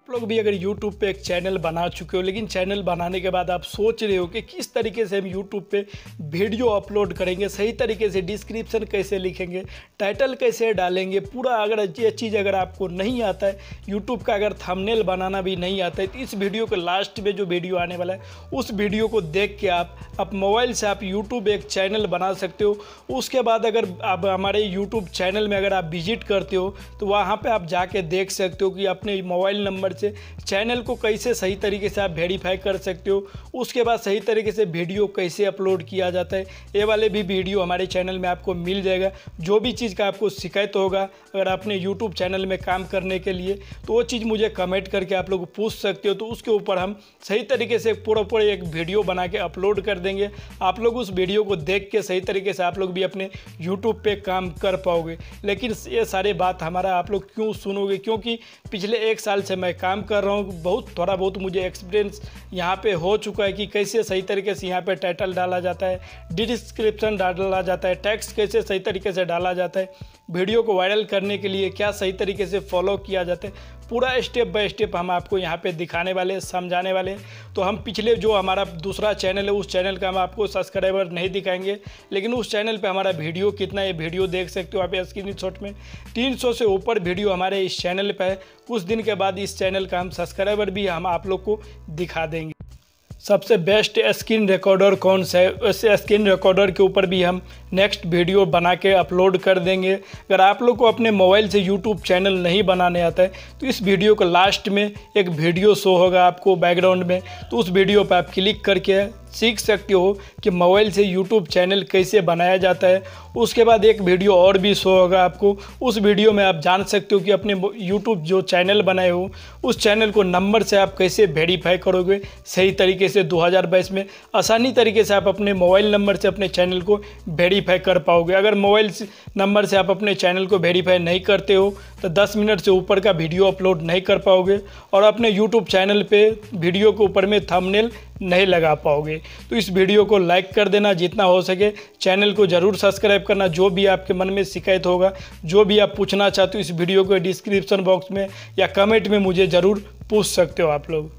आप लोग भी अगर YouTube पे एक चैनल बना चुके हो, लेकिन चैनल बनाने के बाद आप सोच रहे हो कि किस तरीके से हम YouTube पे वीडियो अपलोड करेंगे, सही तरीके से डिस्क्रिप्शन कैसे लिखेंगे, टाइटल कैसे डालेंगे, पूरा अगर ये चीज़ अगर आपको नहीं आता है, YouTube का अगर थंबनेल बनाना भी नहीं आता है, तो इस वीडियो के लास्ट में जो वीडियो आने वाला है उस वीडियो को देख के आप मोबाइल से आप YouTube एक चैनल बना सकते हो। उसके बाद अगर आप हमारे YouTube चैनल में अगर आप विजिट करते हो तो वहाँ पर आप जाके देख सकते हो कि अपने मोबाइल नंबर से चैनल को कैसे सही तरीके से आप वेरीफाई कर सकते हो। उसके बाद सही तरीके से वीडियो कैसे अपलोड किया जाता है, ये वाले भी वीडियो हमारे चैनल में आपको मिल जाएगा। जो भी चीज़ का आपको शिकायत होगा अगर अपने यूट्यूब चैनल में काम करने के लिए, तो वो चीज़ मुझे कमेंट करके आप लोग पूछ सकते हो। तो उसके ऊपर हम सही तरीके से पूरा एक वीडियो बना के अपलोड कर देंगे। आप लोग उस वीडियो को देख के सही तरीके से आप लोग भी अपने यूट्यूब पे काम कर पाओगे। लेकिन ये सारे बात हमारा आप लोग क्यों सुनोगे, क्योंकि पिछले 1 साल से मैं काम कर रहा हूँ, थोड़ा बहुत मुझे एक्सपीरियंस यहाँ पे हो चुका है कि कैसे सही तरीके से यहाँ पे टाइटल डाला जाता है, डिस्क्रिप्शन डाला जाता है, टेक्स्ट कैसे सही तरीके से डाला जाता है, वीडियो को वायरल करने के लिए क्या सही तरीके से फॉलो किया जाता है, पूरा स्टेप बाय स्टेप हम आपको यहाँ पे दिखाने वाले, समझाने वाले। तो हम पिछले जो हमारा दूसरा चैनल है उस चैनल का हम आपको सब्सक्राइबर नहीं दिखाएंगे, लेकिन उस चैनल पे हमारा वीडियो कितना है ये वीडियो देख सकते हो आप स्क्रीनशॉट में। 300 से ऊपर वीडियो हमारे इस चैनल पे है। कुछ दिन के बाद इस चैनल का हम सब्सक्राइबर भी हम आप लोग को दिखा देंगे। सबसे बेस्ट स्क्रीन रिकॉर्डर कौन सा है, वैसे स्क्रीन रिकॉर्डर के ऊपर भी हम नेक्स्ट वीडियो बना के अपलोड कर देंगे। अगर आप लोग को अपने मोबाइल से यूट्यूब चैनल नहीं बनाने आता है तो इस वीडियो के लास्ट में एक वीडियो शो होगा आपको बैकग्राउंड में, तो उस वीडियो पर आप क्लिक करके सीख सकते हो कि मोबाइल से यूट्यूब चैनल कैसे बनाया जाता है। उसके बाद एक वीडियो और भी शो होगा आपको, उस वीडियो में आप जान सकते हो कि अपने यूट्यूब जो चैनल बनाए हो उस चैनल को नंबर से आप कैसे वेरीफाई करोगे सही तरीके से। 2022 में आसानी तरीके से आप अपने मोबाइल नंबर से अपने चैनल को वेरीफाई कर पाओगे। अगर मोबाइल नंबर से आप अपने चैनल को वेरीफाई नहीं करते हो तो 10 मिनट से ऊपर का वीडियो अपलोड नहीं कर पाओगे और अपने यूट्यूब चैनल पे वीडियो के ऊपर में थंबनेल नहीं लगा पाओगे। तो इस वीडियो को लाइक कर देना जितना हो सके, चैनल को ज़रूर सब्सक्राइब करना। जो भी आपके मन में शिकायत होगा, जो भी आप पूछना चाहते हो, इस वीडियो को डिस्क्रिप्शन बॉक्स में या कमेंट में मुझे ज़रूर पूछ सकते हो आप लोग।